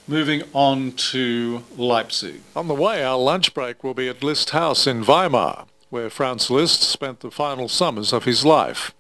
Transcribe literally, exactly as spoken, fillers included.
Moving on to Leipzig. On the way, our lunch break will be at Liszt House in Weimar, where Franz Liszt spent the final summers of his life.